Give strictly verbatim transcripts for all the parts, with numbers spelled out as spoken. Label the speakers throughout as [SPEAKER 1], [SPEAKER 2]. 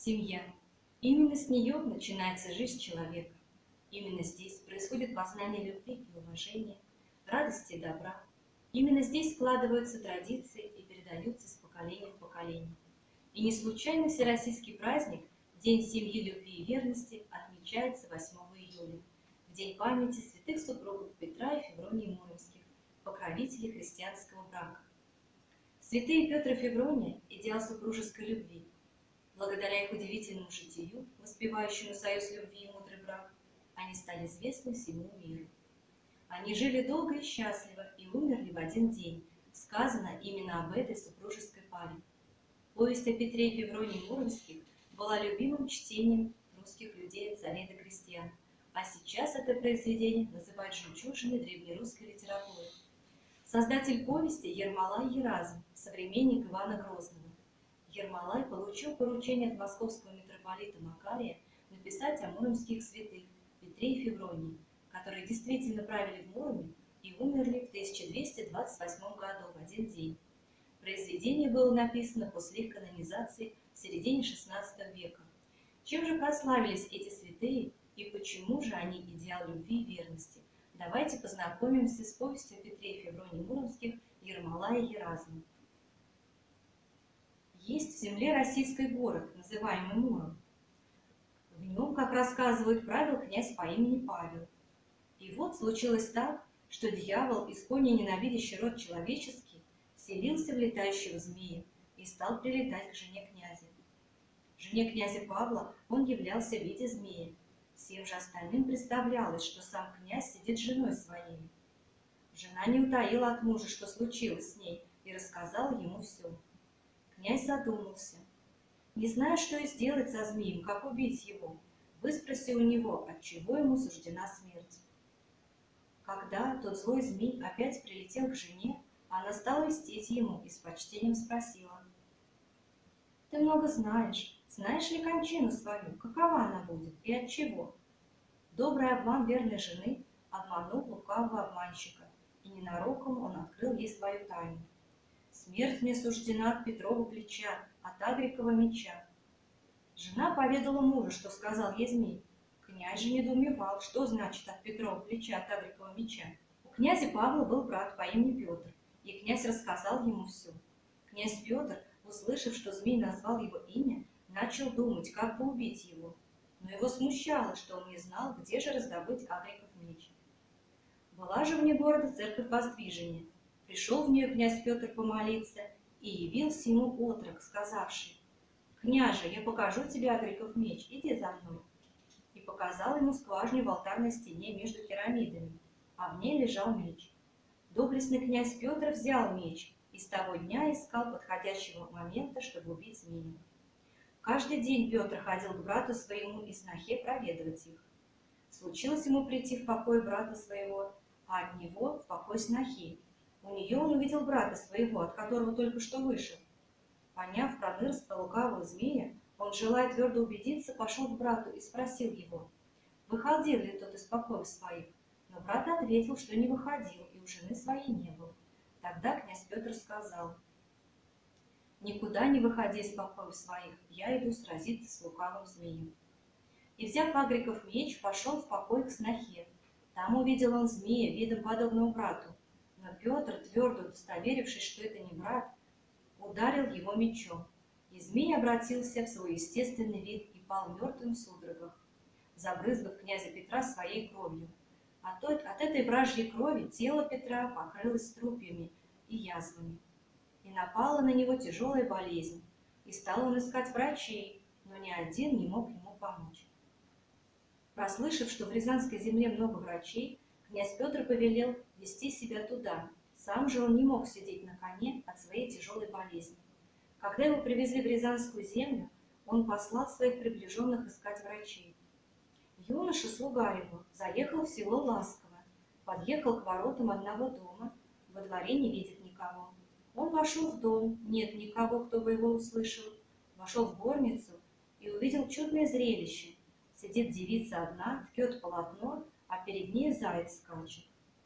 [SPEAKER 1] Семья. Именно с нее начинается жизнь человека. Именно здесь происходит познание любви и уважения, радости и добра. Именно здесь складываются традиции и передаются с поколения в поколение. И не случайно всероссийский праздник День семьи, любви и верности отмечается восьмого июля, в день памяти святых супругов Петра и Февронии Муромских, покровителей христианского брака. Святые Петр и Феврония – идеал супружеской любви. Благодаря их удивительному житию, воспевающему союз любви и мудрый брак, они стали известны всему миру. Они жили долго и счастливо и умерли в один день. Сказано именно об этой супружеской паре. Повесть о Петре и Февронии Муромских была любимым чтением русских людей от царей до крестьян, а сейчас это произведение называют жемчужиной древнерусской литературы. Создатель повести Ермолай Еразм, современник Ивана Грозного. Ермолай получил поручение от московского митрополита Макария написать о муромских святых Петре и Февронии, которые действительно правили в Муроме и умерли в тысяча двести двадцать восьмом году в один день. Произведение было написано после их канонизации в середине шестнадцатого века. Чем же прославились эти святые и почему же они идеал любви и верности? Давайте познакомимся с повестью о Петре и Февронии Муромских Ермолая Еразма. Есть в земле российский город, называемый Муром. В нем, как рассказывают, правил князь по имени Павел. И вот случилось так, что дьявол, исконно ненавидящий род человеческий, вселился в летающего змея и стал прилетать к жене князя. Жене князя Павла он являлся в виде змея. Всем же остальным представлялось, что сам князь сидит с женой своей. Жена не утаила от мужа, что случилось с ней, и рассказала ему все. Князь задумался. Не зная, что и сделать со змеем, как убить его, выспросил у него, отчего ему суждена смерть. Когда тот злой змей опять прилетел к жене, она стала льстить ему и с почтением спросила: «Ты много знаешь. Знаешь ли кончину свою, какова она будет и от чего?» Добрый обман верной жены обманул лукавого обманщика, и ненароком он открыл ей свою тайну. «Смерть мне суждена от Петрова плеча, от Агрикова меча». Жена поведала мужу, что сказал ей змей. Князь же недоумевал, что значит от Петрова плеча, от Агрикова меча. У князя Павла был брат по имени Петр, и князь рассказал ему все. Князь Петр, услышав, что змей назвал его имя, начал думать, как бы убить его. Но его смущало, что он не знал, где же раздобыть Агриков меч. Была же вне города церковь Воздвижения. Пришел в нее князь Петр помолиться, и явился ему отрок, сказавший: «Княже, я покажу тебе Агриков меч, иди за мной». И показал ему скважню в алтарной стене между пирамидами, а в ней лежал меч. Доблестный князь Петр взял меч и с того дня искал подходящего момента, чтобы убить змея. Каждый день Петр ходил к брату своему и снохе проведывать их. Случилось ему прийти в покой брата своего, а от него в покой снохи. У нее он увидел брата своего, от которого только что вышел. Поняв пронырство лукавого змея, он, желая твердо убедиться, пошел к брату и спросил его, выходил ли тот из покоев своих. Но брат ответил, что не выходил, и у жены своей не был. Тогда князь Петр сказал: «Никуда не выходи из покоев своих, я иду сразиться с лукавым змеем». И, взяв Агриков меч, пошел в покой к снохе. Там увидел он змея, видом подобного брату. Но Петр, твердо удостоверившись, что это не брат, ударил его мечом, и змей обратился в свой естественный вид и пал мертвым в судорогах, забрызгав князя Петра своей кровью. От, от этой вражьей крови тело Петра покрылось струпьями и язвами, и напала на него тяжелая болезнь, и стал он искать врачей, но ни один не мог ему помочь. Прослышав, что в Рязанской земле много врачей, князь Петр повелел вести себя туда. Сам же он не мог сидеть на коне от своей тяжелой болезни. Когда его привезли в Рязанскую землю, он послал своих приближенных искать врачей. Юноша, слуга его, заехал в село Ласково, подъехал к воротам одного дома, во дворе не видит никого. Он вошел в дом, нет никого, кто бы его услышал. Вошел в горницу и увидел чудное зрелище. Сидит девица одна, ткет полотно, а перед ней заяц скачет.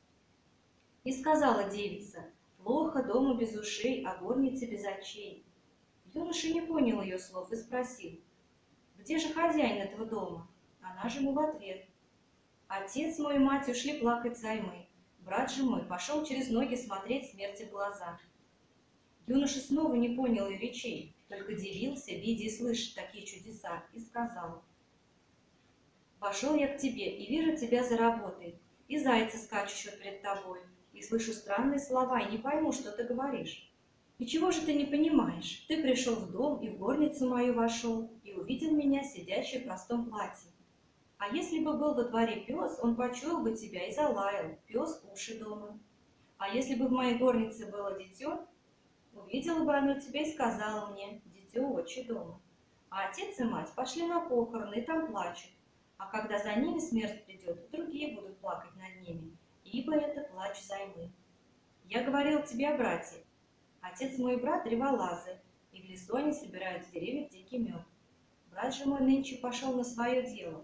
[SPEAKER 1] И сказала девица: «Плохо дому без ушей, а горнице без очей». Юноша не понял ее слов и спросил: где же хозяин этого дома? Она же ему в ответ: отец мой и мать ушли плакать займы, брат же мой пошел через ноги смотреть смерти в глаза. Юноша снова не понял ее речей, только дивился, видя и слыша такие чудеса, и сказал: пошел я к тебе и вижу тебя за работой, и зайца скачущего перед тобой, и слышу странные слова, и не пойму, что ты говоришь. И чего же ты не понимаешь? Ты пришел в дом и в горницу мою вошел, и увидел меня, сидящую в простом платье. А если бы был во дворе пес, он почуял бы тебя и залаял, пес уши дома. А если бы в моей горнице было дитё, увидела бы оно тебя и сказала мне: дитё отче дома. А отец и мать пошли на похороны и там плачут. А когда за ними смерть придет, другие будут плакать над ними, ибо это плач взаймы. Я говорил тебе о брате. Отец мой и брат древолазы, и в лесу они собирают с деревьев дикий мед. Брат же мой нынче пошел на свое дело.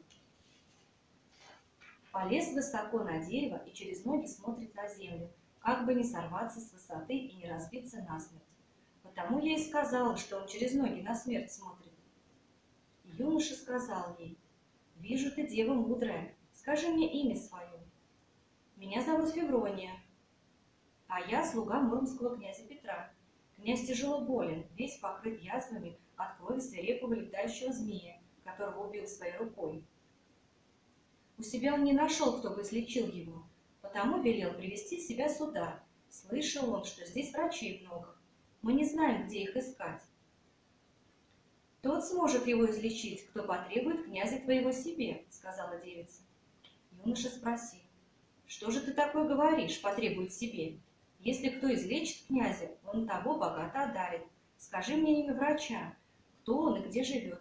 [SPEAKER 1] Полез высоко на дерево и через ноги смотрит на землю, как бы не сорваться с высоты и не разбиться насмерть. Потому я и сказала, что он через ноги на смерть смотрит. И юноша сказал ей: вижу, ты дева мудрая, скажи мне имя свое. Меня зовут Феврония, а я слуга муромского князя Петра. Князь тяжело болен, весь покрыт язвами от крови свирепого летающего змея, которого убил своей рукой. У себя он не нашел, кто бы излечил его, потому велел привести себя сюда. Слышал он, что здесь врачей много. Мы не знаем, где их искать. Тот сможет его излечить, кто потребует князя твоего себе, сказала девица. Юноша спросил: что же ты такое говоришь, потребует себе? Если кто излечит князя, он того богато одарит. Скажи мне имя врача, кто он и где живет.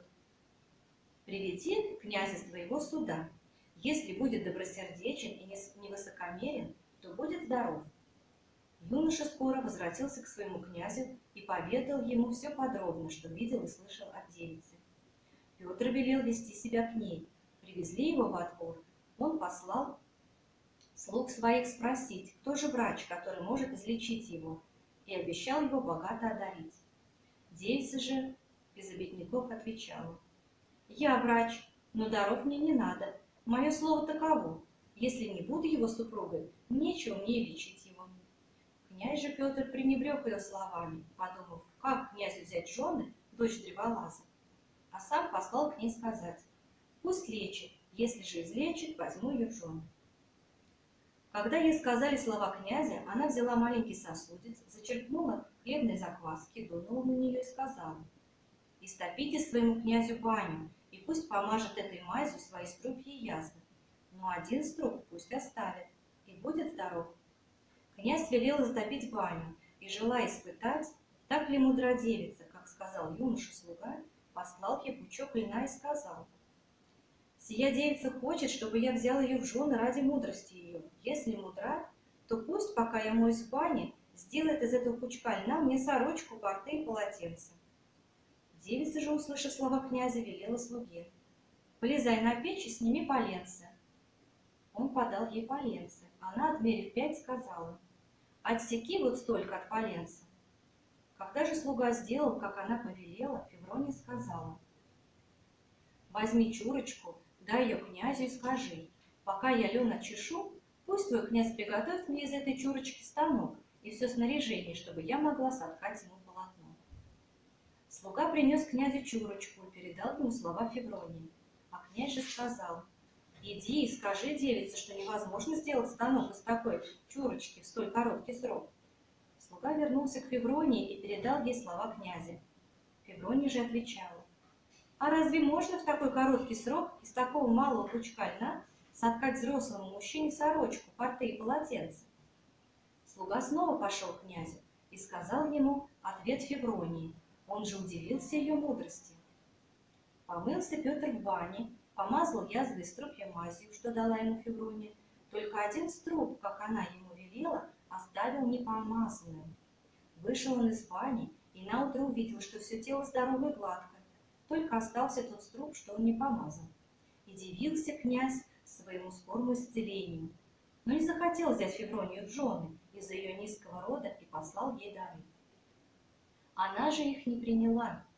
[SPEAKER 1] Приведи князя с твоего суда. Если будет добросердечен и невысокомерен, то будет здоров. Юноша скоро возвратился к своему князю и поведал ему все подробно, что видел и слышал от девицы. Петр велел вести себя к ней. Привезли его во двор. Он послал слуг своих спросить, кто же врач, который может излечить его, и обещал его богато одарить. Девица же без обетников отвечала: я врач, но даров мне не надо. Мое слово таково: если не буду его супругой, нечего мне лечить его. Князь же Петр пренебрег ее словами, подумав, как князю взять жены дочь древолаза, а сам послал к ней сказать: пусть лечит, если же излечит, возьму ее в жены. Когда ей сказали слова князя, она взяла маленький сосудец, зачерпнула хлебной закваски, дунула на нее и сказала: истопите своему князю баню, и пусть помажет этой мазью свои струпья и язвы, но один струп пусть оставит, и будет здоров. Князь велел затопить баню, и, желая испытать, так ли мудра девица, как сказал юноша-слуга, послал ей пучок льна и сказал: сия девица хочет, чтобы я взял ее в жены ради мудрости ее. Если мудра, то пусть, пока я моюсь в бане, сделает из этого пучка льна мне сорочку, порты и полотенце. Девица же, услышав слова князя, велела слуге: полезай на печь и сними поленце. Он подал ей поленце. Она, отмерив пять, сказала: отсеки вот столько от поленца. Когда же слуга сделал, как она повелела, Феврония сказала: возьми чурочку, дай ее князю и скажи: пока я лен отчешу, пусть твой князь приготовит мне из этой чурочки станок и все снаряжение, чтобы я могла соткать ему полотно. Слуга принес князю чурочку и передал ему слова Февронии. А князь же сказал: иди и скажи девице, что невозможно сделать станок из такой чурочки в столь короткий срок. Слуга вернулся к Февронии и передал ей слова князя. Феврония же отвечала: а разве можно в такой короткий срок из такого малого пучка льна соткать взрослому мужчине сорочку, порты и полотенце? Слуга снова пошел к князю и сказал ему ответ Февронии. Он же удивился ее мудрости. Помылся Петр в бане, помазал язвы и струпья мазью, что дала ему Феврония. Только один струп, как она ему велела, оставил непомазанным. Вышел он из бани и наутро увидел, что все тело здорово и гладко, только остался тот струп, что он не помазал. И дивился князь своему скорому исцелению, но не захотел взять Февронию в жены из-за ее низкого рода и послал ей дары. Она же их не приняла.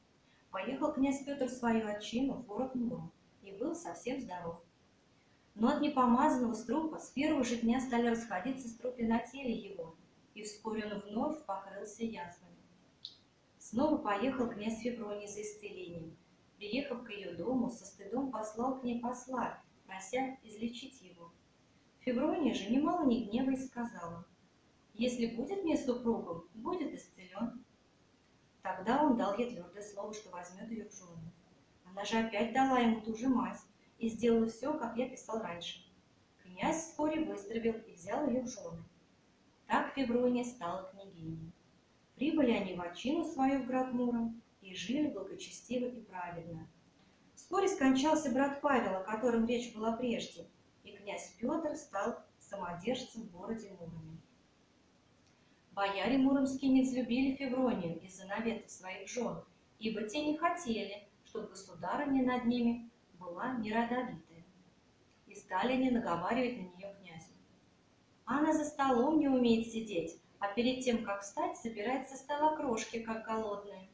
[SPEAKER 1] поехал князь Петр в свою отчину в город Муром и был совсем здоров. Но от непомазанного струпа с первого же дня стали расходиться струпья на теле его, и вскоре он вновь покрылся язвами. Снова поехал князь Февроний за исцелением. Приехав к ее дому, со стыдом послал к ней посла, прося излечить его. Феврония же немало не гневаясь сказала: «Если будет мне супругом, будет исцелен». Тогда он дал ей твердое слово, что возьмет ее в жены. Она же опять дала ему ту же мазь и сделала все, как я писал раньше. Князь вскоре выздоровел и взял ее в жены. Так Феврония стала княгиней. Прибыли они в отчину свою в град Муром и жили благочестиво и праведно. Вскоре скончался брат Павел, о котором речь была прежде, и князь Петр стал самодержцем в городе Муроме. Бояре муромские не взлюбили Февронию из-за наветов своих жен, ибо те не хотели, чтобы государыня над ними была неродовитая. И стали они наговаривать на нее князю. Она за столом не умеет сидеть, а перед тем, как встать, собирает со стола крошки, как голодная.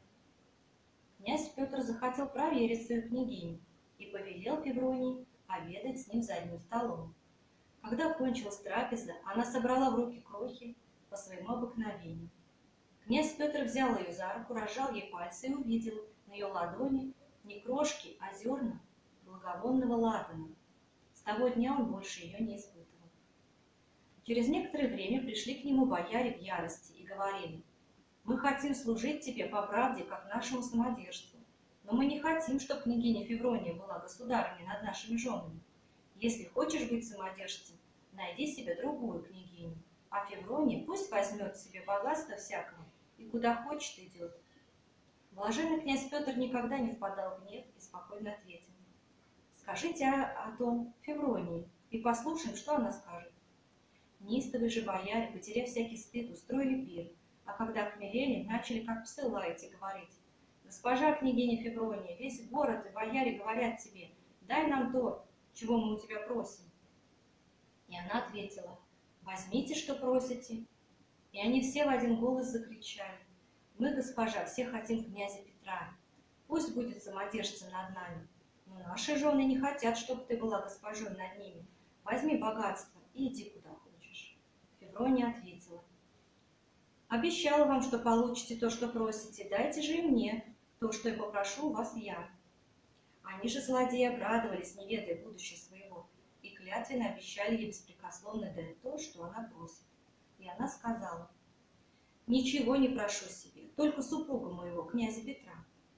[SPEAKER 1] Князь Петр захотел проверить свою княгиню и повелел Февронии обедать с ним за одним столом. Когда кончилась трапеза, она собрала в руки крохи по своему обыкновению. Князь Петр взял ее за руку, разжал ей пальцы и увидел на ее ладони не крошки, а зерна благовонного ладана. С того дня он больше ее не испытывал. Через некоторое время пришли к нему бояре в ярости и говорили: «Мы хотим служить тебе по правде, как нашему самодержцу, но мы не хотим, чтобы княгиня Феврония была государыней над нашими женами. Если хочешь быть самодержцем, найди себе другую княгиню, а Феврония пусть возьмет себе богатство всякого и куда хочет идет». Блаженный князь Петр никогда не впадал в гнев и спокойно ответил: «Скажите о, о том Февронии и послушаем, что она скажет». Неистовые же бояре, потеряв всякий стыд, устроили пир, а когда хмелели, начали как псы лаять и говорить: «Госпожа княгиня Феврония, весь город и бояре говорят тебе: дай нам то, чего мы у тебя просим». И она ответила: «Возьмите, что просите». И они все в один голос закричали: «Мы, госпожа, все хотим князя Петра. Пусть будет самодержцем над нами. Но наши жены не хотят, чтобы ты была госпожой над ними. Возьми богатство и иди куда хочешь». Феврония ответила: «Обещала вам, что получите то, что просите. Дайте же и мне то, что я попрошу у вас я». Они же, злодеи, обрадовались, не ведая будущего своего, и клятвенно обещали ей беспрекословно дать то, что она просит. И она сказала: «Ничего не прошу себе, только супруга моего, князя Петра».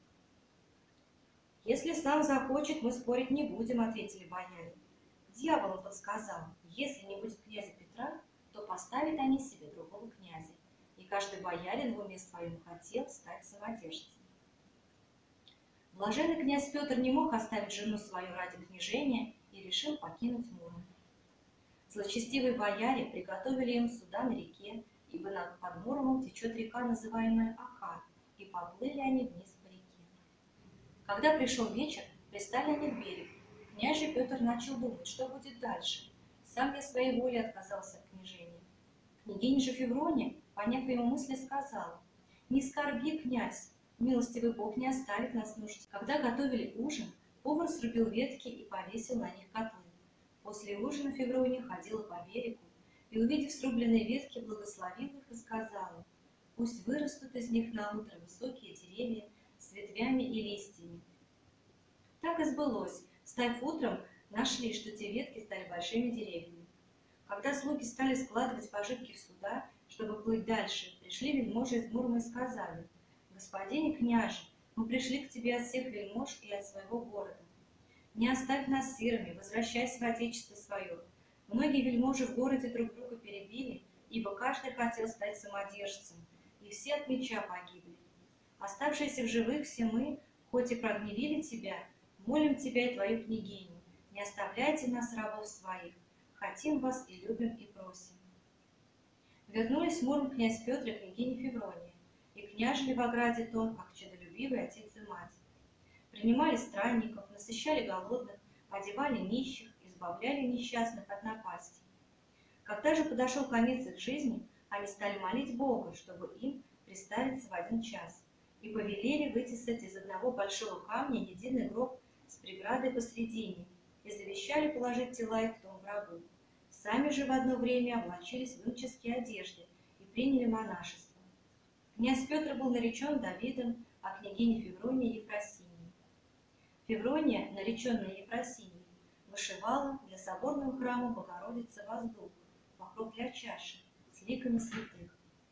[SPEAKER 1] «Если сам захочет, мы спорить не будем», — ответили бояре. Дьявол им подсказал: если не будет князя Петра, то поставят они себе другого князя, и каждый боярин в уме своем хотел стать самодержцем. Блаженный князь Петр не мог оставить жену свою ради княжения и решил покинуть Муром. Злочестивые бояре приготовили им суда на реке, ибо над под Муромом течет река, называемая Ака, и поплыли они вниз по реке. Когда пришел вечер, пристали они в берег. Князь же Петр начал думать, что будет дальше. Сам я своей волей отказался от княжения. Княгиня же Феврония, поняв его мысли, сказала: «Не скорби, князь, милостивый Бог не оставит нас нужде». Когда готовили ужин, повар срубил ветки и повесил на них котлы. После ужина Феврония ходила по берегу и, увидев срубленные ветки, благословила их и сказала: «Пусть вырастут из них на утро высокие деревья с ветвями и листьями». Так и сбылось. Встав утром, нашли, что те ветки стали большими деревьями. Когда слуги стали складывать пожитки в суда, чтобы плыть дальше, пришли вельможи из Мурома и сказали: «Господин княже, мы пришли к тебе от всех вельмож и от своего города. Не оставь нас сирыми, возвращайся в отечество свое». Многие вельможи в городе друг друга перебили, ибо каждый хотел стать самодержцем, и все от меча погибли. Оставшиеся в живых все мы, хоть и прогневили тебя, молим тебя и твою княгиню: не оставляйте нас, рабов своих, хотим вас и любим и просим. Вернулись в Муром князь Петр и княгиня Феврония, и княжили в ограде том, как чадолюбивый отец и мать. Принимали странников, насыщали голодных, одевали нищих, избавляли несчастных от напасти. Когда же подошел конец их жизни, они стали молить Бога, чтобы им приставиться в один час. и повелели вытесать из одного большого камня единый гроб с преградой посредине, и завещали положить тела их в том гробу. Сами же в одно время облачились в иноческие одежды и приняли монашество. Князь Петр был наречен Давидом, а княгиня Феврония Ефросиньей. Феврония, нареченная Ефросиньей, вышивала для соборного храма Богородицы воздух, покров для чаши с ликами святых.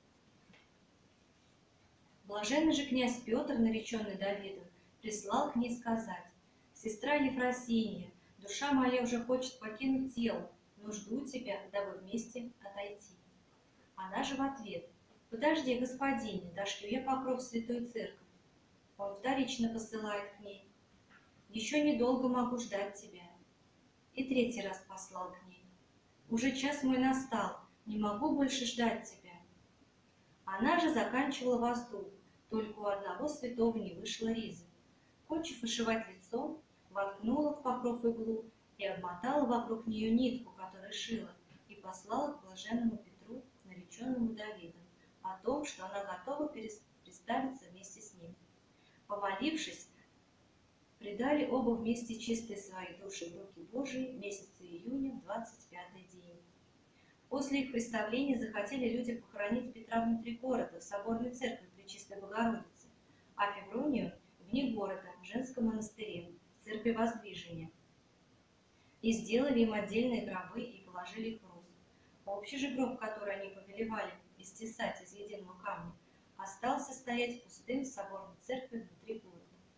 [SPEAKER 1] Блаженный же князь Петр, нареченный Давидом, прислал к ней сказать: «Сестра Ефросинья, душа моя уже хочет покинуть тело, но жду тебя, дабы вместе отойти». Она же в ответ: «Подожди, господине, дошлю я покров в святой церковь». Он вторично посылает к ней: «Еще недолго могу ждать тебя». И третий раз послал к ней: «Уже час мой настал, не могу больше ждать тебя». Она же заканчивала воздух, только у одного святого не вышло ризы. Кончив вышивать лицо, воткнула в покров иглу и обмотала вокруг нее нитку, которую шила, и послала к блаженному Петру, нареченному Давидом, о том, что она готова представиться вместе с ним. Помолившись, предали оба вместе чистые свои души в руки Божии в месяце июня, в двадцать пятый день. После их представления захотели люди похоронить Петра внутри города, в соборной церкви Пречистой Богородицы, а Февронию вне города, в женском монастыре, в церкви Воздвижения. И сделали им отдельные гробы и положили их в рус. Общий же гроб, который они повелевали истесать из единого камня, остался стоять пустым в соборной церкви внутри города.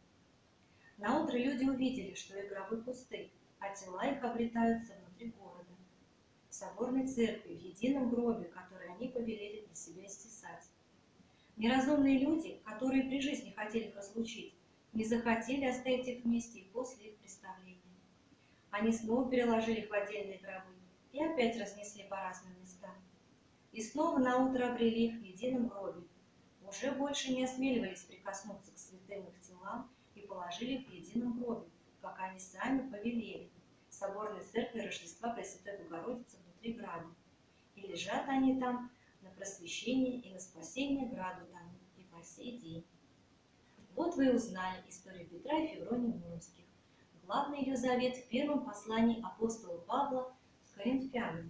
[SPEAKER 1] Наутро люди увидели, что их гробы пусты, а тела их обретаются внутри города, в соборной церкви, в едином гробе, который они повелели для себя истесать. Неразумные люди, которые при жизни хотели их разлучить, не захотели оставить их вместе и после их представления. Они снова переложили их в отдельные гробы и опять разнесли по разным местам. И снова наутро обрели их в едином гробе. Уже больше не осмеливались прикоснуться к святым их телам и положили их в едином гробе, как они сами повелели, в соборной церкви Рождества Пресвятой Богородицы внутри града. И лежат они там на просвещение и на спасение граду там и по сей день. Вот вы и узнали историю Петра и Февронии Муромских. Главный ее завет в первом послании апостола Павла к Коринфянам.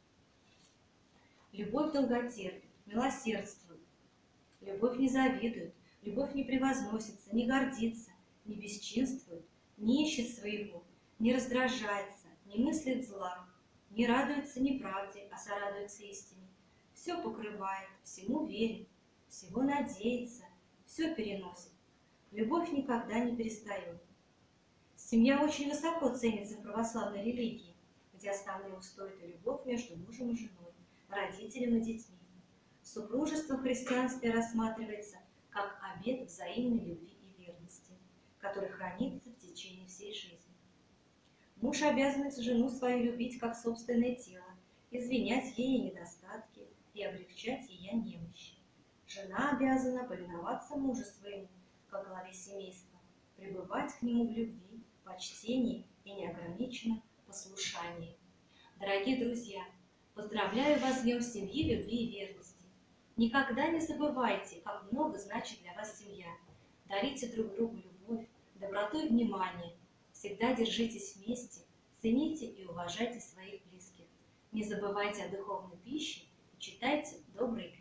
[SPEAKER 1] Любовь долготерпит, милосердствует, любовь не завидует, любовь не превозносится, не гордится, не бесчинствует, не ищет своего, не раздражается, не мыслит зла, не радуется неправде, а сорадуется истине. Все покрывает, всему верит, всего надеется, все переносит. Любовь никогда не перестает. Семья очень высоко ценится в православной религии, где основные устои – это любовь между мужем и женой, родителем и детьми. Супружество в христианстве рассматривается как обет взаимной любви и верности, который хранится в течение всей жизни. Муж обязан жену свою любить как собственное тело, извинять ей недостатки и облегчать ее немощи. Жена обязана повиноваться мужу своему, как главе семейства, пребывать к нему в любви, почтении и неограниченном послушании. Дорогие друзья, поздравляю вас с Днем семьи, любви и верности. Никогда не забывайте, как много значит для вас семья. Дарите друг другу любовь, доброту и внимание. Всегда держитесь вместе, цените и уважайте своих близких. Не забывайте о духовной пище и читайте добрые книги.